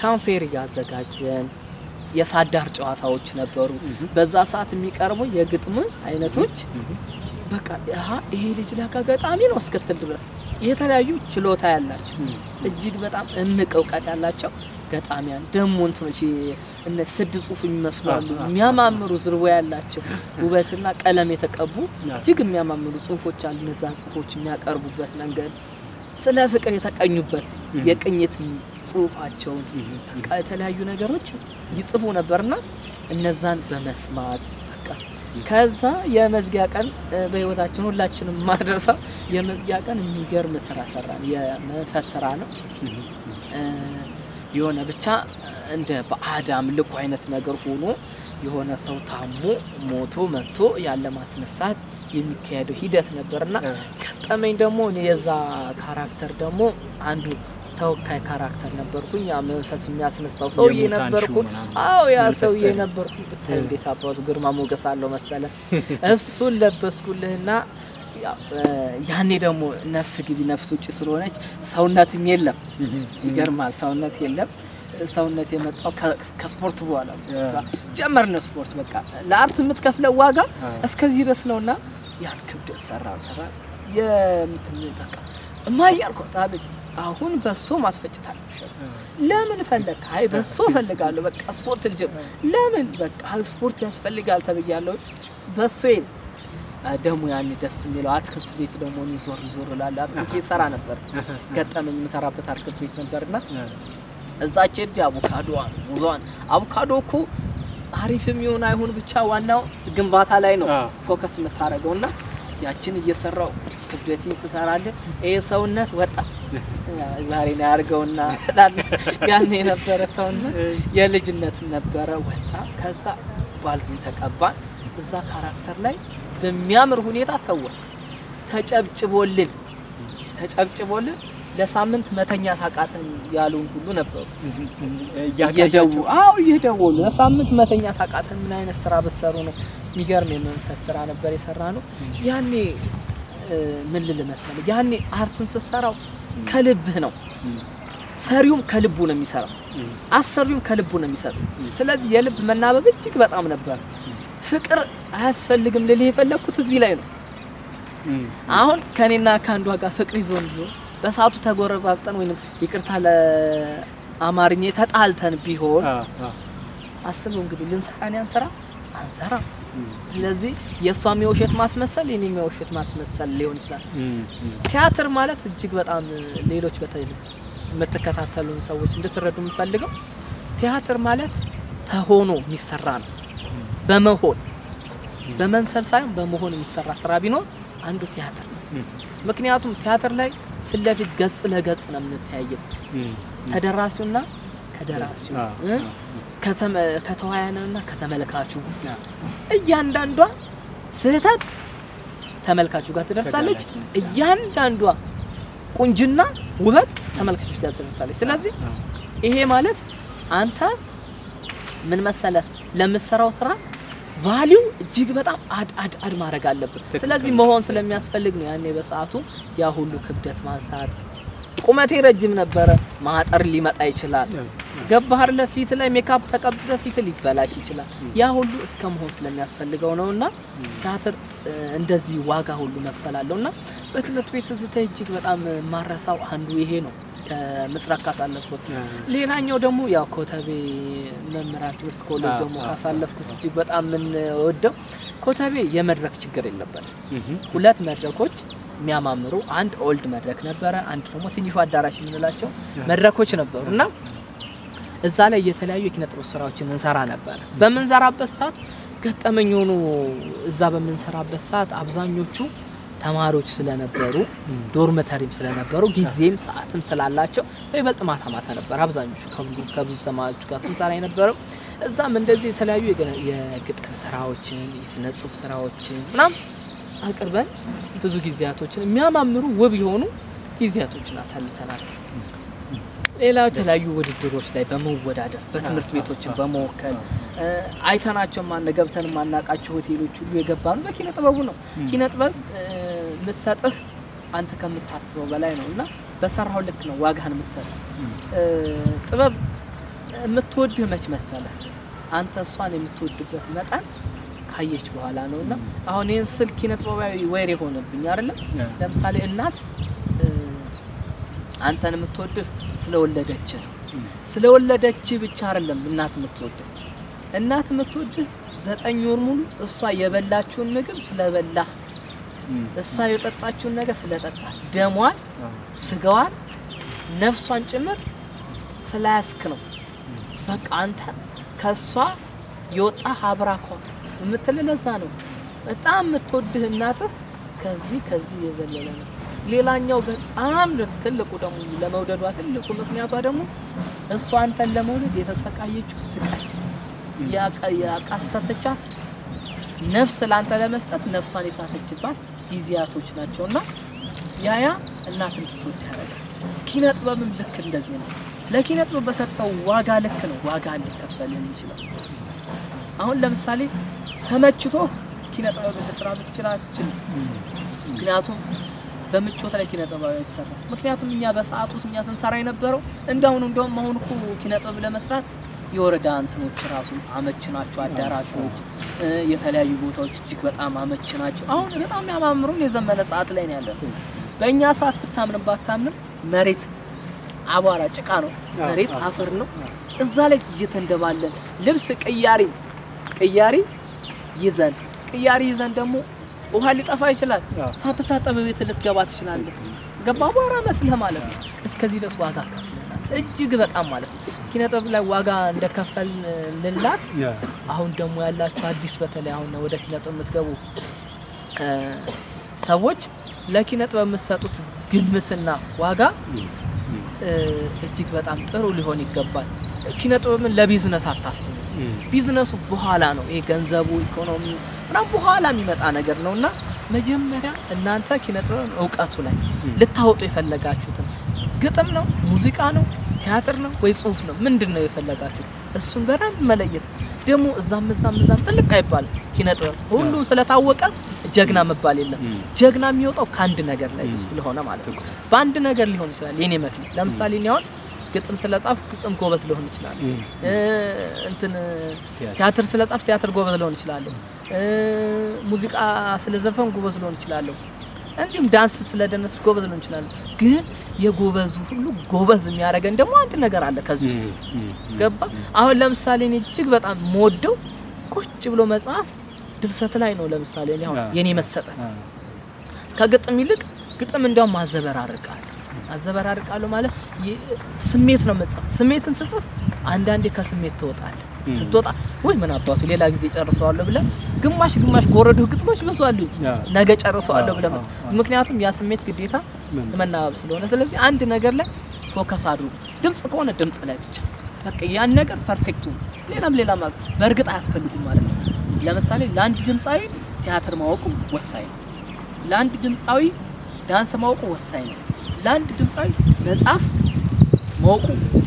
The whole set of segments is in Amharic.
ካምፌር ያዘጋጀን የሳዳር ጨዋታዎች ነበሩ በዛ ሰዓት የሚቀርቡ የግጥም አይነቶች በቃ ይሄ ልጅ ለካ ገጣሚ ነው እስከተል ድረስ የተለያዩ ችሎታ ያላቸው እጅግ በጣም እምቅ ዕውቀት ያላቸው ገጣሚያን ደሞ እንትኖች እነ ስድ ጽሁፍ የሚመስላሉ የሚያማምሩ ዝርቦ ያላቸው ውበትና ቀለም የተቀቡ እጅግ የሚያማምሩ ጽሁፎች አሉ እነዛን ጽሁፎች የሚያቀርቡበት መንገድ ስለ ፍቅር የተቀኙበት የቅኝት ጽሁፋቸው በቃ የተለያዩ ነገሮች ይጽፉ ነበርና እነዛን በመስማት በቃ ከዛ የመዝጊያ ቀን በህይወታችን ሁላችንም ማድረሳው የመዝጊያ ቀን የሚገርም ስራ ሰራን የመንፈስ ስራ ነው የሆነ ብቻ እንደ በአዳም ልኩ አይነት ነገር ሆኖ የሆነ ሰው ታሞ ሞቶ መጥቶ ያለ ማስነሳት የሚካሄደው ሂደት ነበርና ከጠመኝ ደግሞ እኔ የዛ ካራክተር ደግሞ አንዱ ተወካይ ካራክተር ነበርኩኝ ያ መንፈስ የሚያስነሳው ሰውዬ ነበርኩ አው ያ ሰውዬ ነበርኩ ብታይ እንዴት አባቱ ግርማ ሞገስ አለው መሰለ እሱን ለበስኩልህና ያኔ ደግሞ ነፍስ ግቢ ነፍስ ውጪ ስለሆነች ሰውነትም የለም ይገርማል ሰውነት የለም ሰውነት የመጣው ከስፖርት በኋላ ጀመርነ ስፖርት በቃ ለአርት የምትከፍለው ዋጋ እስከዚህ ድረስ ነውና ያን ክብደት ሰራ የምትል በቃ ማያልኩ ታብቅ አሁን በሶ ማስፈጭታል ለምን ፈለክ አይ በሶ ፈልጋለሁ በቃ ስፖርት ልጅም ለምን በቃ ስፖርት ያስፈልጋል ተብያለሁ በሶዬ ደሙ ያኔ ደስ የሚለው አትክልት ቤት ደግሞ ዞር ላለ አትክልት ቤት ሰራ ነበር ገጠመኝ መሰራበት አትክልት ቤት ነበርና እዛች ሄድ አቮካዶዋን ሙዟን አቮካዶ እኮ አሪፍም ይሁን አይሁን ብቻ ዋናው ግንባታ ላይ ነው ፎከስ የምታረገውና ያችን እየሰራው ክብደቲን ተሰራለ ሰውነት ወጣ ዛሬ ነው ያርገውና ተዳለ ያኔ ነበር ሰውነት የልጅነት ነበር ወጣ ከዛ ባልዚን ተቀባ እዛ ካራክተር ላይ በሚያምር ሁኔታ ተጨብጭቦልን ለሳምንት መተኛ ታቃተን ያሉን ሁሉ ነበሩ ይደውሉ ለሳምንት መተኛ ታቃተን ምን አይነት ስራ በሰሩ ነው የሚገርም የመንፈስ ስራ ነበር የሰራነው ያኔ ምን ልልመሰል ያኔ አርትን ሰሰራው ከልብህ ነው ሰሪውም ከልቡ ነው የሚሰራው አሰሪውም ከልቡ ነው የሚሰራው ስለዚህ የልብ መናበብ እጅግ በጣም ነበር ፍቅር አያስፈልግም ለሊ የፈለኩት እዚህ ላይ ነው አሁን ከኔና ካንዷ ጋር ፍቅር ይዞን በሳቱ ተጎረባብጠን ወይንም ይቅርታ ለአማርኛ ተጣልተን ቢሆን አስቡ እንግዲህ ልንሰራን ያንሰራ አንሰራ ስለዚህ የሷም የውሸት ማስመሰል የኔም የውሸት ማስመሰል ሊሆን ይችላል ቲያትር ማለት እጅግ በጣም ሌሎች በተለይ መተከታተሉን ሰዎች እንድትረዱ የምፈልገው ቲያትር ማለት ተሆኖ የሚሰራ ነው በመሆን በመንሰል ሳይሆን በመሆን የሚሰራ ስራ ቢኖር አንዱ ቲያትር ነው ምክንያቱም ቲያትር ላይ ፍለፊት ገጽ ለገጽ ነው የምንታየው ተደራሲውና ከደራሲው ከተዋያነውና ከተመልካቹ እያንዳንዷ ስህተት ተመልካቹ ጋር ትደርሳለች እያንዳንዷ ቁንጅና ውበት ተመልካቹ ጋር ትደርሳለች ስለዚህ ይሄ ማለት አንተ ምን መሰለ ለምትሰራው ስራ ቫልዩ እጅግ በጣም አድ ማድረግ አለበት ስለዚህ መሆን ስለሚያስፈልግ ነው ያኔ በሰዓቱ ያ ሁሉ ክብደት ማንሳት ቁመቴ ረጅም ነበር ማጠር ሊመጣ ይችላል ገባህር ለፊት ላይ ሜካፕ ተቀብተ ፊት ሊበላሽ ይችላል ያ ሁሉ እስከ መሆን ስለሚያስፈልገው ነውና ቲያትር እንደዚህ ዋጋ ሁሉ መክፈል አለውና በትምህርት ቤት ዝታይ እጅግ በጣም ማረሳው አንዱ ይሄ ነው ከመስራቅ ካሳለፍኩት ሌላኛው ደግሞ ያው ኮተቤ መምራት ትምህርት ኮሌጅ ደግሞ ካሳለፍኩት እጅግ በጣም ምን ወደው ኮተቤ የመድረክ ችግር የለበት ሁለት መድረኮች የሚያማምሩ አንድ ኦልድ መድረክ ነበረ አንድ ደግሞ ትንሹ አዳራሽ ምንላቸው መድረኮች ነበሩና እዛ ላይ የተለያዩ የኪነጥበብ ስራዎችን እንሰራ ነበር በመንዘራበት ሰዓት ገጠመኝ ሆኖ እዛ በመንሰራበት ሰዓት አብዛኞቹ ተማሪዎች ስለነበሩ ዶርመተሪም ስለነበሩ ጊዜም ሰዓትም ስላላቸው በይበልጥ ማታ ነበር አብዛኞቹ ከብዙ ተማሪዎች ጋር ስንሰራ የነበረው እዛም እንደዚህ የተለያዩ የግጥም ስራዎችን የስነ ጽሁፍ ስራዎችን ምናም አቅርበን ብዙ ጊዜያቶችን የሚያማምሩ ውብ የሆኑ ጊዜያቶችን አሳልፈናል ሌላው የተለያዩ ውድድሮች ላይ በመወዳደር በትምህርት ቤቶችን በመወከል አይተናቸው ማንገብተን ማናቃቸው ሆቴሎች ሁሉ የገባን በኪነ ጥበቡ ነው ኪነ ጥበብ ምትሰጥህ አንተ ከምታስበው በላይ ነውና በሰራው ልክ ነው ዋጋህን ምትሰጥ ጥበብ የምትወድህ መች መሰለህ አንተ እሷን የምትወድበት መጠን ካየች በኋላ ነውና አሁን ይሄን ስልክ ኪነጥበባዊ ወይሬ ሆነብኝ አይደለም ለምሳሌ እናት አንተን የምትወድህ ስለወለደች ብቻ አይደለም እናት የምትወድህ እናት የምትወድህ 9 ወር ሙሉ እሷ የበላችውን ምግብ ስለበላህ እሷ የጠጣችውን ነገር ስለጠጣ ደሟን ስጋዋን ነፍሷን ጭምር ስላያስክ ነው በቃ አንተ ከሷ የወጣ አብራኳ የምትለለዛ ነው በጣም የምትወድህ እናትህ ከዚህ የዘለለ ነው ሌላኛው በጣም ትልቁ ደግሞ ለመውደዷ ትልቁ ምክንያቷ ደግሞ እሷ አንተን ለመውደድ የተሰቃየችው ስቃይ ያቃሰተቻት ነፍስ ላንተ ለመስጠት ነፍሷን የሳተችባት ጊዜያቶች ናቸውና ያያ እናትን ትወድ ያረጋል ኪነጥበብም ልክ እንደዚህ ነው ለኪነጥበብ በሰጠው ዋጋ ልክ ነው ዋጋ ሊከፈል የሚችለው አሁን ለምሳሌ ተመችቶ ኪነጥበብ ለስራ ብትችላችሁ ምክንያቱም በምቾት ላይ ኪነጥበብ አይሰራ ምክንያቱም እኛ በሰዓቱ እኛ ስንሰራ የነበረው እንደውም አሁን እኮ ኪነጥበብ ለመስራት የወረዳ እንትኖች ራሱ አመች ናቸው አዳራሾች የተለያዩ ቦታዎች እጅግ በጣም አመች ናቸው አሁን በጣም ያማምሩን የዘመነ ሰዓት ላይ ነው ያለው በእኛ ሰዓት ብታምንም ባታምንም መሬት አቧራ ጭቃ ነው መሬት አፈር ነው እዛ ላይ እየተንደባለን ልብስ ቅያሪ ይዘን ደግሞ ውሃ ሊጠፋ ይችላል ሳትታጠብ ቤት ልትገባ ትችላለህ ገባ አቧራ መስለህ ማለት ነው እስከዚህ ድረስ ዋጋ ከፍለናል እጅግ በጣም ማለት ነው ኪነጥበብ ላይ ዋጋ እንደከፈልንላት አሁን ደግሞ ያላችሁ አዲስ በተለይ አሁን ወደ ኪነጥበብ የምትገቡ ሰዎች ለኪነጥበብ የምትሰጡት ግምትና ዋጋ እጅግ በጣም ጥሩ ሊሆን ይገባል ኪነጥበብን ለቢዝነስ አታስቡት ቢዝነሱ በኋላ ነው ይሄ ገንዘቡ ኢኮኖሚ ምናምን በኋላ የሚመጣ ነገር ነውና መጀመሪያ እናንተ ኪነጥበብ ዕውቀቱ ላይ ልታወጡ የፈለጋችሁት ግጥም ነው ሙዚቃ ነው ቲያትር ነው ወይ ጽሁፍ ነው ምንድነው የፈለጋችሁት እሱን በደንብ መለየት ደሞ እዛም ጥልቅ አይባል ኪነጥበብ ሁሉ ስለታወቀ ጀግና መባል የለም ጀግና የሚወጣው ካንድ ነገር ላይ ስለሆነ ማለት ነው በአንድ ነገር ሊሆን ይችላል የኔ መክሊ ለምሳሌ ነው ግጥም ስለጻፍ ግጥም ጎበዝ ሊሆን ይችላል ቲያትር ስለጻፍ ቲያትር ጎበዝ ሊሆን ይችላል ሙዚቃ ስለዘፈን ጎበዝ ሊሆን ይችላል እንዲሁም ዳንስ ስለደነስ ጎበዝ ሊሆን ይችላል ግን የጎበዙ ሁሉ ጎበዝ የሚያረጋን ደግሞ አንድ ነገር አለ ከዚህ ውስጥ ገባ አሁን ለምሳሌ እኔ እጅግ በጣም ሞደው ቁጭ ብሎ መጻፍ ድርሰት ላይ ነው ለምሳሌ እኔ አሁን የኔ መሰጠት ከግጥም ይልቅ ግጥም እንደውም አዘበራርቃለሁ ማለት ስሜት ነው መጻፍ ስሜትን ስጽፍ አንዳንዴ ከስሜት ትወጣ ወይ ምን አባቱ ሌላ ጊዜ ጨርሰዋለሁ ብለ ግማሽ ጎረዶ ግጥሞች ብዙ ነገ ጨርሰዋለሁ ብለ ምክንያቱም ያ ስሜት ግዴታ መናበብ ስለሆነ ስለዚህ አንድ ነገር ላይ ፎከስ አድርጉ ድምጽ ከሆነ ድምጽ ላይ ብቻ በቃ ያን ነገር ፐርፌክቱ ሌላም በእርግጥ አያስፈልግም ማለት ነው ለምሳሌ ለአንድ ድምጻዊ ቲያትር ማወቁ ወሳኝ ነው ለአንድ ድምጻዊ ዳንስ ማወቁ ወሳኝ ነው ለአንድ ድምጻዊ መጻፍ ማወቁ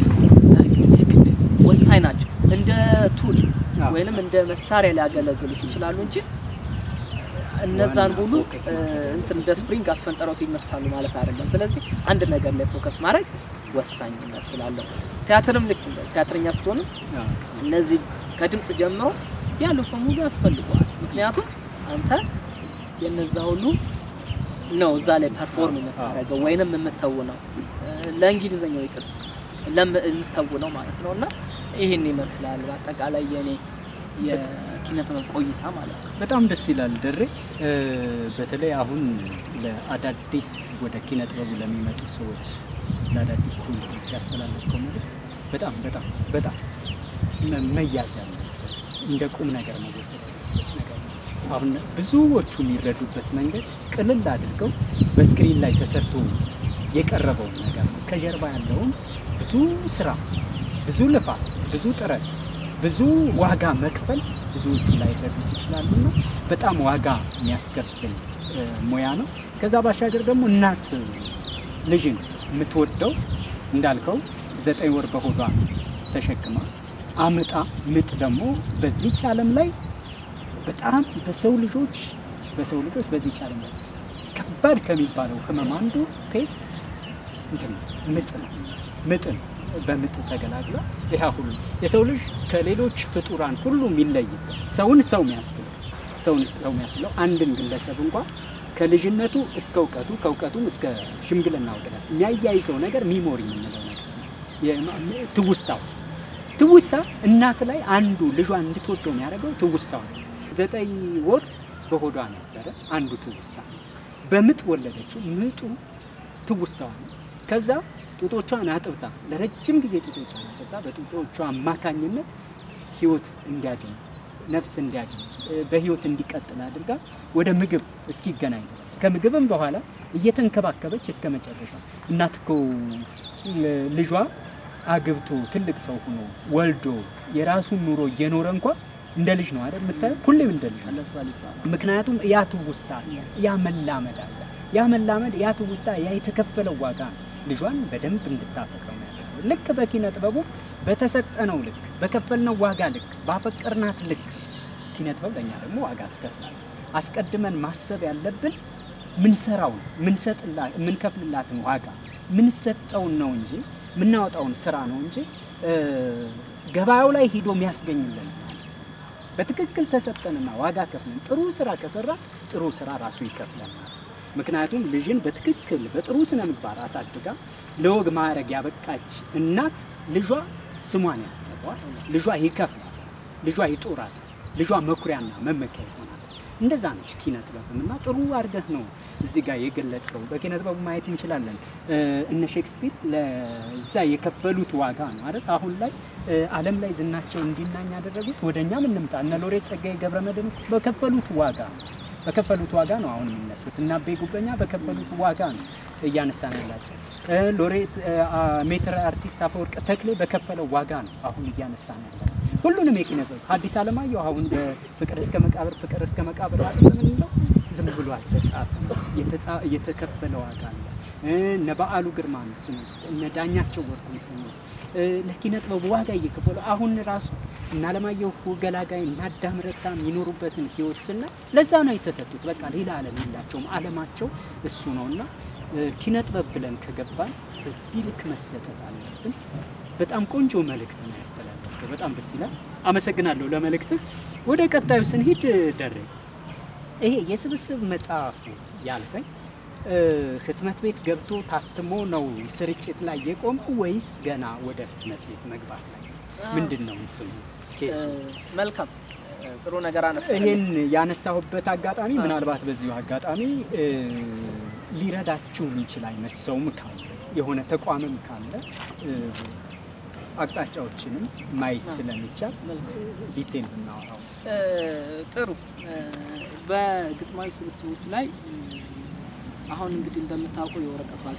ወሳኝ ናቸው እንደ ቱል ወይንም እንደ መሳሪያ ሊያገለግሉት ይችላሉ እንጂ እነዛን ሁሉ እንደ ስፕሪንግ አስፈንጠረው ይነሳሉ ማለት አይደለም ስለዚህ አንድ ነገር ላይ ፎከስ ማድረግ ወሳኝነት ስላለው ቲያትርም ልክ ቲያትርኛ ስትሆኑ እነዚህ ከድምጽ ጀምሮ ያሉት በሙሉ ያስፈልጋል ምክንያቱም አንተ የነዛ ሁሉ ነው እዛ ላይ ፐርፎርም የምታደርገው ወይንም የምትተውነው ለእንግሊዘኛው ይቅርታ ለምትተውነው ማለት ነውና ይሄን ይመስላል በአጠቃላይ የኔ የኪነጥበብ ቆይታ ማለት ነው በጣም ደስ ይላል ደሬ በተለይ አሁን ለአዳዲስ ወደ ኪነጥበቡ ለሚመጡ ሰዎች ለአዳዲስ ትውልዶች ያስተላለፍከው መልእክት በጣም መያዝ ያለበት እንደ ቁም ነገር መወሰድ ነገር አሁን ብዙዎቹ የሚረዱበት መንገድ ቅልል አድርገው በስክሪን ላይ ተሰርቶ የቀረበው ነገር ከጀርባ ያለውን ብዙ ስራ ብዙ ልፋት ብዙ ጥረት ብዙ ዋጋ መክፈል ብዙዎቹ ላይ ረዱት ይችላሉና በጣም ዋጋ የሚያስከፍል ሙያ ነው ከዛ ባሻገር ደግሞ እናት ልጅን የምትወደው እንዳልከው 9 ወር በሆዷ ተሸክማ አመጣ ምጥ ደግሞ በዚህ ዓለም ላይ በጣም በሰው ልጆች በዚህ ዓለም ላይ ከባድ ከሚባለው ህመም አንዱ ምጥ በምጥ ተገላግላ ይሄ ሁሉ የሰው ልጅ ከሌሎች ፍጡራን ሁሉ የሚለይበት ሰውን ሰው የሚያስብለው አንድን ግለሰብ እንኳን ከልጅነቱ እስከ እውቀቱ ከእውቀቱም እስከ ሽምግልናው ድረስ የሚያያይዘው ነገር ሚሞሪ የምንለው ነገር ትውስታ እናት ላይ አንዱ ልጇን እንድትወደው የሚያደርገው ትውስታው ነው። 9 ወር በሆዷ ነበረ አንዱ ትውስታ በምጥ ወለደችው ምጡ ትውስታው ነው። ከዛ ጡቶቿን አጥብታ ለረጅም ጊዜ ጡቶቿን አጥብታ በጡቶቿ አማካኝነት ህይወት እንዲያገኝ ነፍስ እንዲያገኝ በህይወት እንዲቀጥል አድርጋ ወደ ምግብ እስኪገናኝ ድረስ ከምግብም በኋላ እየተንከባከበች እስከ መጨረሻ እናትኮ ልጇ አግብቶ ትልቅ ሰው ሆኖ ወልዶ የራሱን ኑሮ እየኖረ እንኳን እንደ ልጅ ነው አይደል የምታየው ሁሌም እንደ ልጅ ምክንያቱም ያ ትውስታ ያ መላመድ አለ ያ መላመድ ያ ትውስታ ያ የተከፈለው ዋጋ ልጇን በደንብ እንድታፈቅረው ነው ያለው። ልክ በኪነ ጥበቡ በተሰጠነው ልክ በከፈልነው ዋጋ ልክ ባፈቀርናት ልክ ኪነ ጥበብ ለኛ ደግሞ ዋጋ ትከፍላለች። አስቀድመን ማሰብ ያለብን ምን ሰራው ምን ሰጥላት ምን ከፍልላትን ዋጋ ምን ሰጠው ነው እንጂ ምናወጣውን ስራ ነው እንጂ ገባው ላይ ሄዶ የሚያስገኝልን በትክክል ተሰጠንና ዋጋ ከፍለን ጥሩ ስራ ከሰራ ጥሩ ስራ ራሱ ይከፍለናል። ምክንያቱም ልጅን በትክክል በጥሩ ስነ ምግባር አሳድጋ ለወግ ማዕረግ ያበቃች እናት ልጇ ስሟን ያስጠራዋል፣ ልጇ ይከፍላል፣ ልጇ ይጦራል፣ ልጇ መኩሪያና መመኪያ ይሆናል። እንደዛ ነች ኪነ ጥበብና ጥሩ አድርገህ ነው እዚህ ጋር የገለጸው። በኪነ ጥበቡ ማየት እንችላለን እነ ሼክስፒር ለዛ የከፈሉት ዋጋ ነው አይደል? አሁን ላይ ዓለም ላይ ዝናቸው እንዲናኝ ያደረጉት ወደኛ ምን እንምጣ እነ ሎሬት ጸጋዬ ገብረመድህን በከፈሉት ዋጋ ነው አሁን የሚነሱት እና አቤ ጉበኛ በከፈሉት ዋጋ ነው እያነሳን ያላቸው። ሎሬት ሜትር አርቲስት አፈወርቅ ተክሌ በከፈለው ዋጋ ነው አሁን እያነሳን ያላቸው። ሁሉንም የኪነ ጥበብ ሐዲስ ዓለማየሁ አሁን በፍቅር እስከ መቃብር አይደለም እንለው ዝም ብሎ አልተጻፈም። የተከፈለ ዋጋ አለ። እነ በዓሉ ግርማን ስንወስድ እነ ዳኛቸው ወርቁን ስንወስድ ለኪነ ጥበብ ዋጋ እየከፈሉ አሁን ራሱ እና ዓለማየሁ ገላጋይ እና አዳም ረታ የሚኖሩበትን ህይወት ስናይ ለዛ ነው የተሰጡት። በቃ ሌላ ዓለም የላቸውም፣ ዓለማቸው እሱ ነውና ኪነ ጥበብ ብለን ከገባን በዚህ ልክ መሰጠት አለብን። በጣም ቆንጆ መልእክት ነው ያስተላለፈው። በጣም ደስ ይላል። አመሰግናለሁ ለመልእክት። ወደ ቀጣዩ ስንሄድ ደሬ ይሄ የስብስብ መጽሐፉ ያልከኝ ህትመት ቤት ገብቶ ታትሞ ነው ስርጭት ላይ የቆመው ወይስ ገና ወደ ህትመት ቤት መግባት ላይ ምንድነው እንትኑ ኬሱ? መልካም ጥሩ ነገር አነሳ። ይሄን ያነሳሁበት አጋጣሚ ምናልባት በዚሁ አጋጣሚ ሊረዳችሁ ይችላል አይነት ሰውም ካለ የሆነ ተቋምም ካለ አቅጣጫዎችንም ማየት ስለሚቻል ዲቴል ብናወራው ጥሩ። በግጥማዊ ስብስቦች ላይ አሁን እንግዲህ እንደምታውቁ የወረቀት ዋጋ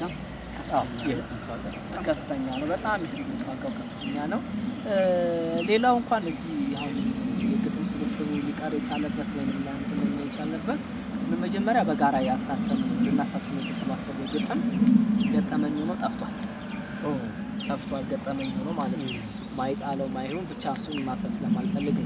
ከፍተኛ ነው። በጣም የህትመት ዋጋው ከፍተኛ ነው። ሌላው እንኳን እዚህ አሁን የግጥም ስብስቡ ሊቀር የቻለበት ወይንም እንትን የቻለበት በመጀመሪያ በጋራ ልናሳተም የተሰባሰበው ግጥም ገጠመኝ ሆኖ ጠፍቷል። ገጠመኝ ሆኖ ማለት ነው። ማይጣለው ማይሆን ብቻ እሱን ማሰስ ስለማልፈልግ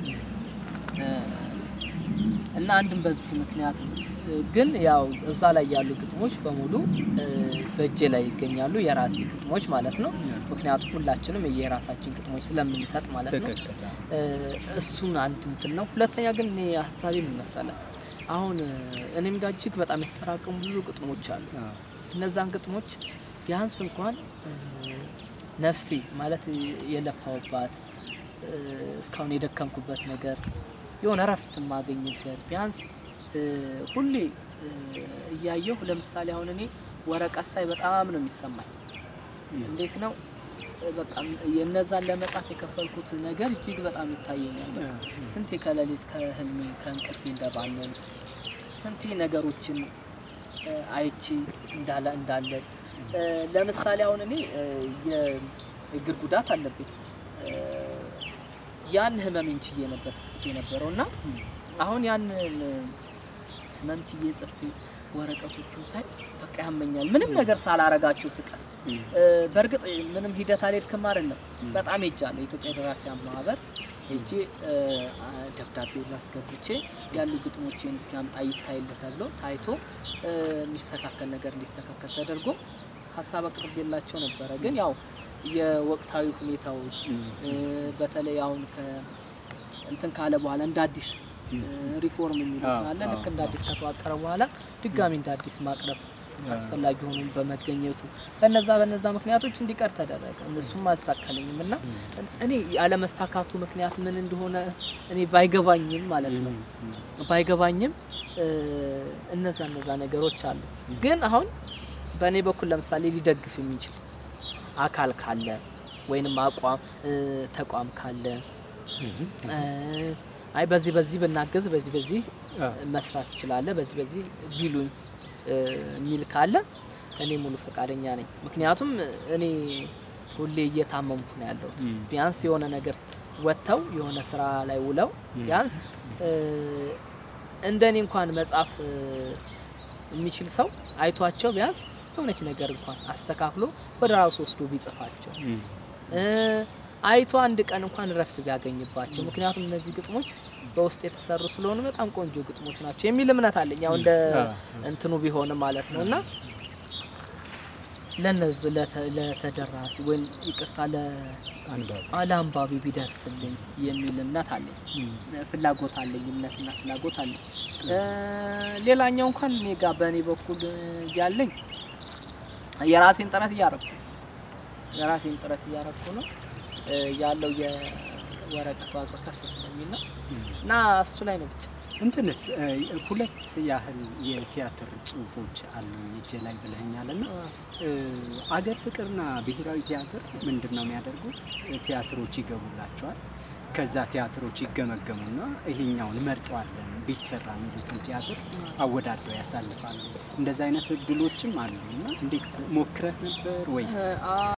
እና አንድም በዚህ ምክንያት ግን ያው እዛ ላይ ያሉ ግጥሞች በሙሉ በእጄ ላይ ይገኛሉ፣ የራሴ ግጥሞች ማለት ነው። ምክንያቱም ሁላችንም የራሳችን ግጥሞች ስለምንሰጥ ማለት ነው። እሱን አንድ እንትን ነው። ሁለተኛ ግን እኔ ሐሳቤ ምን መሰለህ፣ አሁን እኔም ጋር እጅግ በጣም የተጠራቀሙ ብዙ ግጥሞች አሉ። እነዛን ግጥሞች ቢያንስ እንኳን ነፍሴ ማለት የለፋውባት እስካሁን የደከምኩበት ነገር የሆነ ረፍት ማገኝበት ቢያንስ ሁሌ እያየሁ ለምሳሌ አሁን እኔ ወረቀት ሳይ በጣም ነው የሚሰማኝ። እንዴት ነው በቃ የነዛን ለመጻፍ የከፈልኩት ነገር እጅግ በጣም ይታየኛል። ስንቴ ከሌሊት ከህልሜ ከእንቅልፌ እንደባነን ስንቴ ነገሮችን አይቺ እንዳለ ለምሳሌ አሁን እኔ የእግር ጉዳት አለብኝ። ያን ህመሜን ችዬ ነበር ጽፌ ነበርውና አሁን ያን ህመም ችዬ ጽፌ ወረቀቶቹን ሳይ በቃ ያመኛል። ምንም ነገር ሳላረጋቸው ስቀር በርግጥ ምንም ሂደት አልሄድኩም አይደለም። በጣም ሄጃለሁ ኢትዮጵያ ደራሲያን ማህበር ሄጄ ደብዳቤውን አስገብቼ ያሉ ግጥሞቼን እስኪያምጣ ይታይልህ ተብሎ ታይቶ የሚስተካከል ነገር እንዲስተካከል ተደርጎ ሐሳብ አቅርቤላቸው ነበር። ግን ያው የወቅታዊ ሁኔታዎች በተለይ አሁን እንትን ካለ በኋላ እንደ አዲስ ሪፎርም የሚሉት አለ ልክ እንደ አዲስ ከተዋቀረ በኋላ ድጋሚ እንደ አዲስ ማቅረብ አስፈላጊ ሆኖ በመገኘቱ በነዛ ምክንያቶች እንዲቀር ተደረገ እነሱም አልሳካልኝም እና እኔ ያለ መሳካቱ ምክንያት ምን እንደሆነ እኔ ባይገባኝም ማለት ነው ባይገባኝም እነዛ ነገሮች አሉ ግን አሁን በእኔ በኩል ለምሳሌ ሊደግፍ የሚችል አካል ካለ ወይንም አቋም ተቋም ካለ አይ በዚህ በናገዝ በዚህ መስራት ይችላል በዚህ ቢሉኝ ሚል ካለ እኔ ሙሉ ፈቃደኛ ነኝ ምክንያቱም እኔ ሁሌ እየታመምኩ ነው ያለው ቢያንስ የሆነ ነገር ወጣው የሆነ ስራ ላይ ውለው ቢያንስ እንደኔ እንኳን መጻፍ የሚችል ሰው አይቷቸው ቢያንስ የሆነች ነገር እንኳን አስተካክሎ ወደ ራሱ ወስዶ ቢጽፋቸው አይቶ አንድ ቀን እንኳን ረፍት ቢያገኝባቸው ምክንያቱም እነዚህ ግጥሞች በውስጥ የተሰሩ ስለሆነ በጣም ቆንጆ ግጥሞች ናቸው የሚል እምነት አለኝ ያው እንደ እንትኑ ቢሆን ማለት ነውና ለነዚህ ለተደራሲ ወይ ይቅርታ ለአንባቢ ቢደርስልኝ የሚል እምነት አለኝ ፍላጎት አለኝ እምነትና ፍላጎት አለኝ ሌላኛው እንኳን እኔ ጋር በእኔ በኩል ያለኝ የራሴን ጥረት እያረኩ ነው ያለው የወረቀቱ ዋጋ ከፍ ስለሚልና እና እሱ ላይ ነው ብቻ እንትንስ ሁለት ያህል የቲያትር ጽሁፎች አሉ እጄ ላይ ብለኛልና አገር ፍቅርና ብሔራዊ ቲያትር ምንድነው የሚያደርጉት ቲያትሮች ይገቡላቸዋል ከዛ ቲያትሮች ይገመገሙና ይሄኛውን መርጠዋለን ቢሰራ የሚሉትን ቲያትር አወዳድረው ያሳልፋሉ እንደዛ አይነት እድሎችም አሉና እንዴት ሞክረህ ነበር ወይስ